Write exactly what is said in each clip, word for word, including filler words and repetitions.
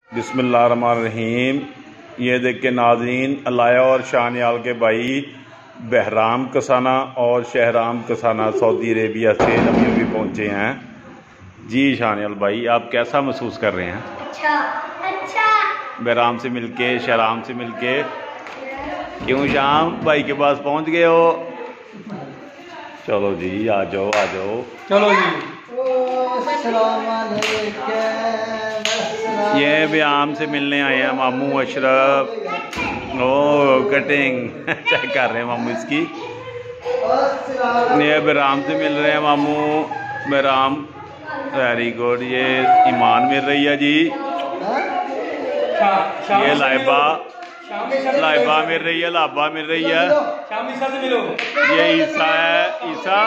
बिस्मिल्लाहिर्रहमानिर्रहीम। ये देख के नाज़रीन, अलाया और शाहनियाल के भाई बहराम कसाना और शहराम कसाना सऊदी अरेबिया से अभी अभी पहुँचे हैं। जी शाहनियाल भाई, आप कैसा महसूस कर रहे हैं? अच्छा अच्छा। बहराम से मिलके, शहराम से मिलके। क्यों शाम भाई के पास पहुँच गए हो? चलो जी, आ जाओ आ जाओ। चलो जी। ये बयाम से मिलने आए हैं मामू अशरफ। ओ कटिंग चेक कर रहे हैं मामू इसकी। ये बहराम से मिल रहे हैं मामू। Bahram, very good. ये ईमान मिल रही है जी। ये लाइबा लाइबा मिल रही है, लाबा मिल रही है। ये ईसा है, ईसा।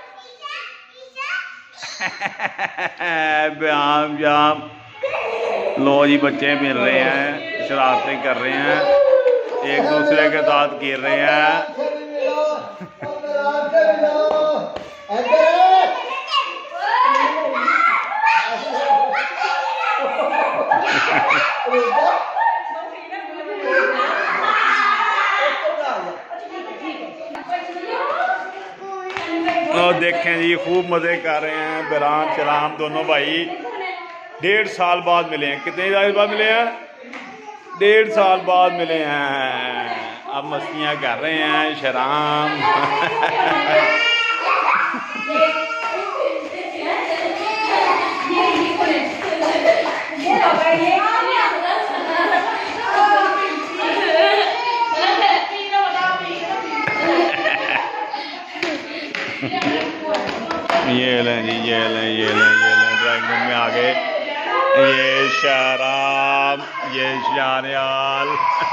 बयाम जाम। लो जी, बच्चे मिल रहे हैं, शरारतें कर रहे हैं, एक दूसरे के साथ गिर रहे हैं। और देखें जी, खूब मज़े कर रहे हैं बहराम शराम दोनों भाई। डेढ़ साल बाद मिले हैं। कितने साल बाद मिले हैं? डेढ़ साल बाद मिले हैं। अब मस्तियाँ कर रहे हैं शराम। ये लें जी, ये लें ये लें ये लें ड्राइंग रूम में आ गए। ये शहराम, ये शाहनियाल।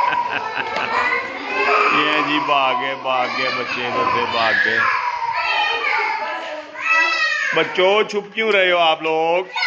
ये जी भागे भागे बच्चे इधर से भाग गए। बच्चों छुप क्यों रहे हो आप लोग?